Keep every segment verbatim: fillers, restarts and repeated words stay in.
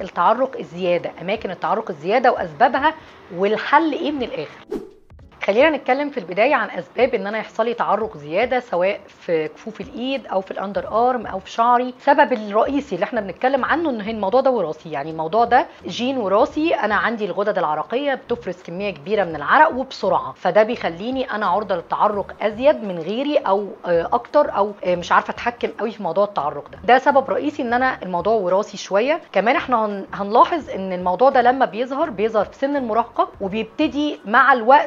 التعرق الزياده، اماكن التعرق الزياده واسبابها والحل ايه من الاخر. خلينا نتكلم في البدايه عن اسباب ان انا يحصل لي تعرق زياده سواء في كفوف الايد او في الاندر ارم او في شعري. السبب الرئيسي اللي احنا بنتكلم عنه ان الموضوع ده وراثي، يعني الموضوع ده جين وراثي. انا عندي الغدد العرقيه بتفرز كميه كبيره من العرق وبسرعه، فده بيخليني انا عرضه للتعرق ازيد من غيري او اكتر، او مش عارفه اتحكم قوي في موضوع التعرق ده. ده سبب رئيسي ان انا الموضوع وراثي شويه. كمان احنا هنلاحظ ان الموضوع ده لما بيظهر بيظهر في سن المراهقه وبيبتدي مع الوقت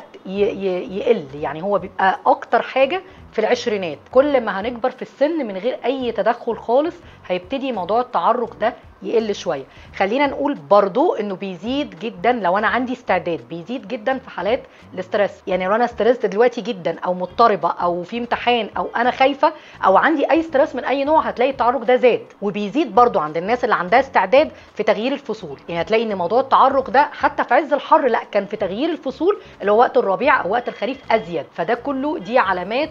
يقل، يعني هو بيبقى اكتر حاجه في العشرينات. كل ما هنكبر في السن من غير اي تدخل خالص هيبتدي موضوع التعرق ده يقل شويه. خلينا نقول برضو انه بيزيد جدا لو انا عندي استعداد، بيزيد جدا في حالات الاسترس. يعني لو انا ستريسد دلوقتي جدا او مضطربه او في امتحان او انا خايفه او عندي اي ستريس من اي نوع، هتلاقي التعرق ده زاد. وبيزيد برضو عند الناس اللي عندها استعداد في تغيير الفصول، يعني هتلاقي ان موضوع التعرق ده حتى في عز الحر لا، كان في تغيير الفصول اللي هو وقت الربيع او وقت الخريف ازيد. فده كله دي علامات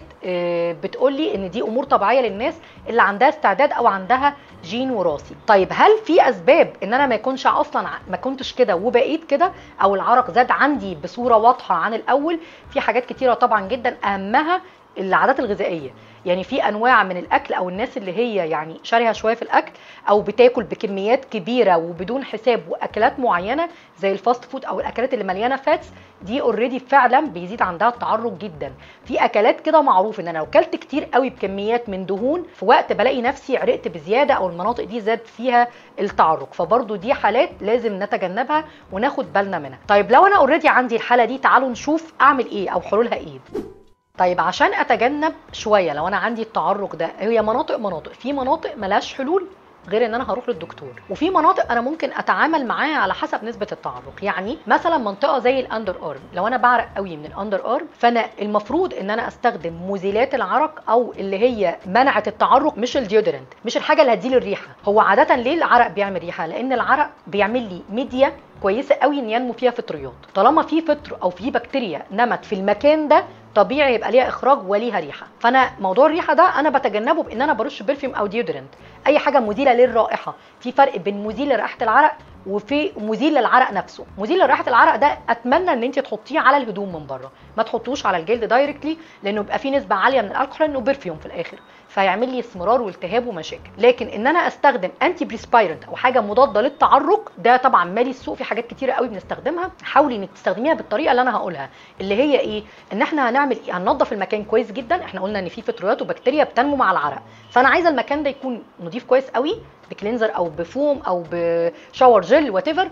بتقولي ان دي امور طبيعيه للناس اللي عندها استعداد او عندها جين وراثي. طيب هل في اسباب ان انا ما يكونش اصلا ما كنتش كده وبقيت كده، او العرق زاد عندي بصوره واضحه عن الاول؟ في حاجات كتيره طبعا جدا، اهمها العادات الغذائيه. يعني في انواع من الاكل او الناس اللي هي يعني شارهه شويه في الاكل او بتاكل بكميات كبيره وبدون حساب، واكلات معينه زي الفاست فود او الاكلات اللي مليانه فاتس، دي اوريدي فعلا بيزيد عندها التعرق جدا. في اكلات كده معروف ان انا لو كلت كتير قوي بكميات من دهون في وقت بلاقي نفسي عرقت بزياده او المناطق دي زاد فيها التعرق، فبرضو دي حالات لازم نتجنبها وناخد بالنا منها. طيب لو انا اوريدي عندي الحاله دي، تعالوا نشوف اعمل ايه او حلولها ايه. طيب عشان اتجنب شويه لو انا عندي التعرق ده، هي مناطق مناطق في مناطق ملهاش حلول غير ان انا هروح للدكتور، وفي مناطق انا ممكن اتعامل معاها على حسب نسبه التعرق. يعني مثلا منطقه زي الاندر ارم، لو انا بعرق قوي من الاندر ارم فانا المفروض ان انا استخدم مزيلات العرق او اللي هي منعه التعرق، مش الديودرنت، مش الحاجه اللي هتزيل الريحه. هو عاده ليه العرق بيعمل ريحه؟ لان العرق بيعمل لي ميديا كويسه قوي ان ينمو فيها فطريات. طالما في فطر او في بكتيريا نمت في المكان ده طبيعي يبقى ليها اخراج وليها ريحه. فانا موضوع الريحه ده انا بتجنبه بان انا برش برفيوم او ديودرنت، اي حاجه مزيله للرائحه. في فرق بين مزيل لرائحه العرق وفي مزيل للعرق نفسه. مزيل لرائحه العرق ده اتمنى ان انت تحطيه على الهدوم من بره، ما تحطوش على الجلد دايركتلي، لانه بيبقى فيه نسبه عاليه من الكحول انه برفيوم في الاخر، فيعمل لي اسمرار والتهاب ومشاكل. لكن ان انا استخدم انتي بريسبايرنت او حاجه مضاده للتعرق، ده طبعا مالي السوق في حاجات كتيره قوي بنستخدمها. حاولي انك تستخدميها بالطريقه اللي انا هقولها، اللي هي ايه؟ ان احنا هنعمل ايه؟ هننظف المكان كويس جدا. احنا قلنا ان في فطريات وبكتيريا بتنمو مع العرق، فانا عايزه المكان ده يكون نظيف كويس قوي بكلينزر او بفوم او بشاور جل وات ايفر،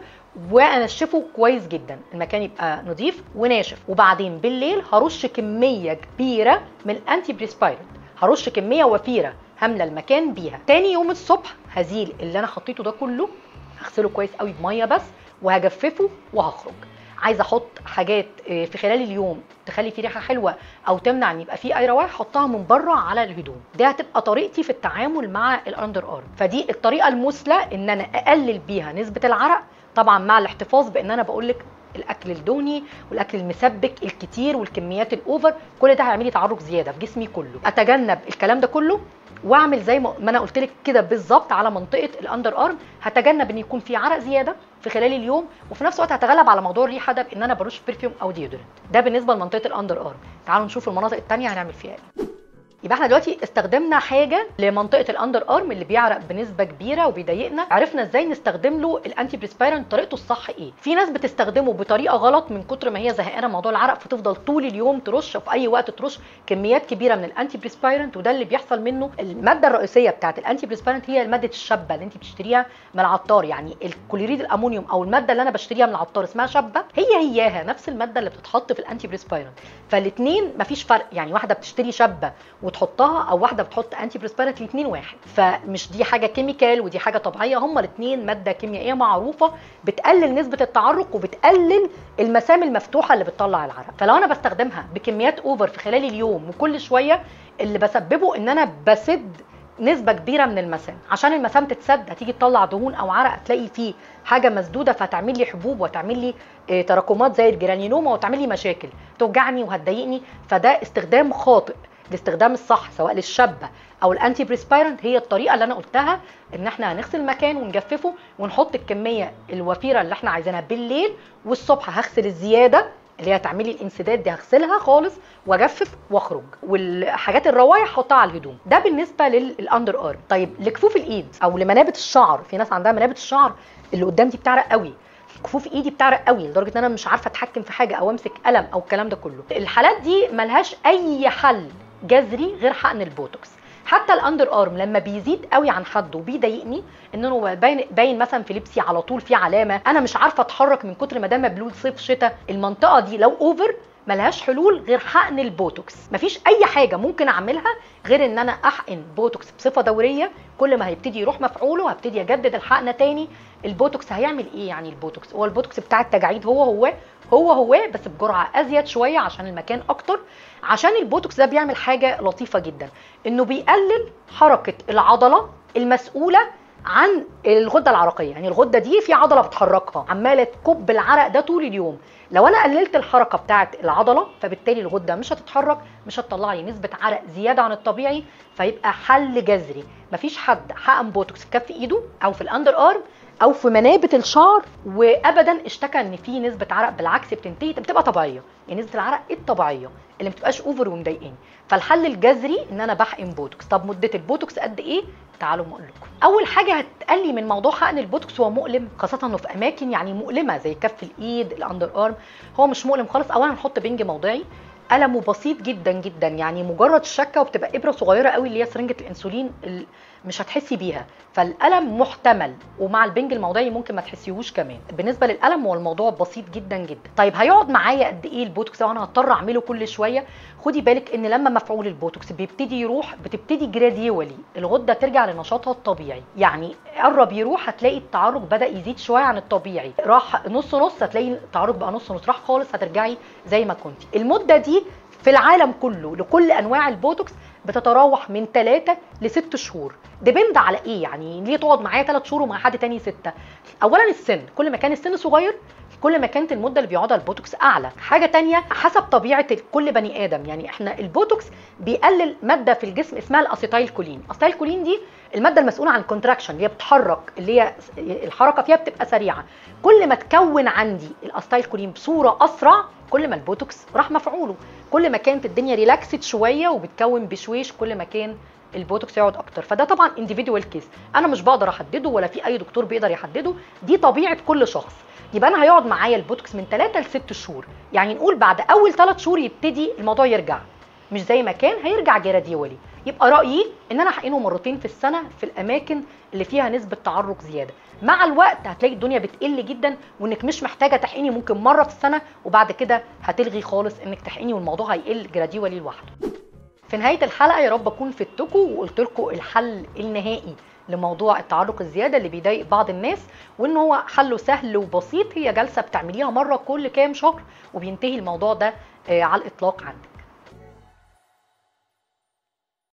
وانشفه كويس جدا، المكان يبقى نظيف وناشف. وبعدين بالليل هرش كميه كبيره من الانتي بريسبايرنت، هرش كميه وفيره هملى المكان بيها. تاني يوم الصبح هزيل اللي انا حطيته ده كله، هغسله كويس قوي بميه بس وهجففه وهخرج. عايزه احط حاجات في خلال اليوم تخلي فيه ريحه حلوه او تمنع ان يبقى فيه اي روائح، احطها من بره على الهدوم. دي هتبقى طريقتي في التعامل مع الاندر ارم. فدي الطريقه المثلى ان انا اقلل بيها نسبه العرق، طبعا مع الاحتفاظ بان انا بقول لك الاكل الدهني والاكل المسبك الكتير والكميات الاوفر، كل ده هيعمل لي تعرق زياده في جسمي كله. اتجنب الكلام ده كله واعمل زي ما انا قلت لك كده بالظبط على منطقه الاندر ارم. هتجنب ان يكون في عرق زياده في خلال اليوم، وفي نفس الوقت هتغلب على موضوع الريحه ده بان انا برش برفيوم او ديودرنت. ده بالنسبه لمنطقه الاندر ارم. تعالوا نشوف المناطق الثانيه هنعمل فيها ايه. يبقى احنا دلوقتي استخدمنا حاجه لمنطقه الاندر ارم اللي بيعرق بنسبه كبيره وبيضايقنا، عرفنا ازاي نستخدم له الانتي بريسبايرنت طريقته الصح ايه. في ناس بتستخدمه بطريقه غلط من كتر ما هي زهقانه موضوع العرق، فتفضل طول اليوم ترش في اي وقت ترش كميات كبيره من الانتي بريسبايرنت، وده اللي بيحصل منه. الماده الرئيسيه بتاعه الانتي بريسبايرنت هي ماده الشبه اللي انت بتشتريها من العطار، يعني الكلوريد الامونيوم او الماده اللي انا بشتريها من العطار اسمها شبه، هي هياها نفس الماده اللي بتتحط في الانتي بريسبايرنت. فالاثنين مفيش فرق، يعني واحده بتشتري شبه وتحطها او واحده بتحط انتي بريسبيرنت، الاثنين واحد. فمش دي حاجه كيميكال ودي حاجه طبيعيه، هما الاثنين ماده كيميائيه معروفه بتقلل نسبه التعرق وبتقلل المسام المفتوحه اللي بتطلع العرق. فلو انا بستخدمها بكميات اوفر في خلال اليوم وكل شويه، اللي بسببه ان انا بسد نسبه كبيره من المسام. عشان المسام تتسد هتيجي تطلع دهون او عرق، تلاقي فيه حاجه مسدوده فتعمل لي حبوب وتعمل لي تراكمات زي الجرانينوما وتعمل لي مشاكل توجعني وهتضايقني. فده استخدام خاطئ الاستخدام الصح سواء للشابه او الانتي بريسبيرنت هي الطريقه اللي انا قلتها، ان احنا هنغسل المكان ونجففه ونحط الكميه الوفيره اللي احنا عايزينها بالليل، والصبح هغسل الزياده اللي هي هتعملي الانسداد دي هغسلها خالص واجفف واخرج، والحاجات الروايح احطها على الهدوم. ده بالنسبه للاندر ارم. طيب لكفوف الايد او لمنابت الشعر، في ناس عندها منابت الشعر اللي قدام دي بتعرق قوي، كفوف ايدي بتعرق قوي لدرجه ان انا مش عارفه اتحكم في حاجه او امسك قلم او الكلام ده كله. الحالات دي ملهاش اي حل جذري غير حقن البوتوكس. حتى الاندر ارم لما بيزيد قوي عن حده وبيضايقني، ان انا باين باين مثلا في لبسي على طول في علامه، انا مش عارفه اتحرك من كتر ما ده مبلول صيف شتاء، المنطقه دي لو اوفر ملهاش حلول غير حقن البوتوكس. مفيش اي حاجه ممكن اعملها غير ان انا احقن بوتوكس بصفه دوريه. كل ما هيبتدي يروح مفعوله هبتدي اجدد الحقنه تاني. البوتوكس هيعمل ايه يعني؟ البوتوكس هو البوتوكس بتاع التجاعيد، هو هو هو هو بس بجرعه ازيد شويه عشان المكان اكتر. عشان البوتوكس ده بيعمل حاجه لطيفه جدا، انه بيقلل حركه العضله المسؤوله عن الغده العرقيه. يعني الغده دي في عضله بتحركها عماله تكب العرق ده طول اليوم، لو انا قللت الحركه بتاعه العضله فبالتالي الغده مش هتتحرك، مش هتطلع لي نسبه عرق زياده عن الطبيعي، فيبقى حل جذري. مفيش حد حقن بوتوكس في كف ايده او في الاندر ارم او في منابت الشعر وابدا اشتكى ان في نسبه عرق، بالعكس بتنتهي بتبقى طبيعيه، يعني نسبه العرق الطبيعيه اللي ما بتبقاش اوفر ومضايقاني. فالحل الجذري ان انا بحقن بوتوكس. طب مده البوتوكس قد ايه؟ تعالوا اقول لكم. اول حاجه هتقلي من موضوع حقن البوتوكس، هو مؤلم خاصه انه في اماكن يعني مؤلمه زي كف الايد الاندر ارم. هو مش مؤلم خالص. اولا نحط بنج موضعي، ألمه بسيط جدا جدا، يعني مجرد الشكه وبتبقى ابره صغيره قوي اللي هي سرنجه الانسولين، مش هتحسي بيها، فالألم محتمل، ومع البنج الموضعي ممكن ما تحسيهوش كمان. بالنسبه للألم هو الموضوع بسيط جدا جدا. طيب هيقعد معايا قد ايه البوتوكس وانا هضطر اعمله كل شويه؟ خدي بالك ان لما مفعول البوتوكس بيبتدي يروح بتبتدي جراديولي الغده ترجع لنشاطها الطبيعي، يعني قرب يروح هتلاقي التعرق بدا يزيد شويه عن الطبيعي، راح نص نص هتلاقي التعرق بقى نص نص، راح خالص هترجعي زي ما كنتي. المده دي في العالم كله لكل انواع البوتوكس بتتراوح من ثلاثة لست شهور. ديبند على ايه؟ يعني ليه تقعد معايا ثلاث شهور ومع حد تاني ستة؟ اولا السن، كل ما كان السن صغير كل ما كانت المده اللي بيقعدها البوتوكس اعلى. حاجه تانية حسب طبيعه كل بني ادم، يعني احنا البوتوكس بيقلل ماده في الجسم اسمها الاسيتايل كولين. الاسيتايل كولين دي الماده المسؤوله عن الكونتراكشن، اللي هي بتحرك، اللي هي الحركه فيها بتبقى سريعه. كل ما تكون عندي الاسيتايل كولين بصوره اسرع كل ما البوتوكس راح مفعوله. كل ما كانت الدنيا ريلاكسد شويه وبتكون بشويش كل ما كان البوتوكس يقعد اكتر. فده طبعا انديفيدوال كيس، انا مش بقدر احدده ولا في اي دكتور بيقدر يحدده، دي طبيعه كل شخص. يبقى انا هيقعد معايا البوتوكس من ثلاثة لست شهور، يعني نقول بعد اول ثلاث شهور يبتدي الموضوع يرجع، مش زي ما كان، هيرجع جراديولي. يبقى رايي ان انا احقنه مرتين في السنه في الاماكن اللي فيها نسبه تعرق زياده. مع الوقت هتلاقي الدنيا بتقل جدا وانك مش محتاجه تحقني، ممكن مره في السنه وبعد كده هتلغي خالص انك تحقني والموضوع هيقل جراديولي لوحده. في نهايه الحلقه يا رب اكون فدتكم وقلت لكم الحل النهائي لموضوع التعرق الزياده اللي بيضايق بعض الناس، وان هو حله سهل وبسيط، هي جلسه بتعمليها مره كل كام شهر وبينتهي الموضوع ده على الاطلاق عندك.